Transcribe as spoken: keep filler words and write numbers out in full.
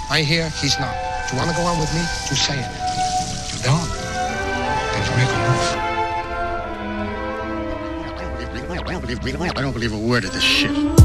I hear he's not. Do you want to go on with me? Just say it. You don't? Then make a move. I don't believe, I don't believe a word of this shit.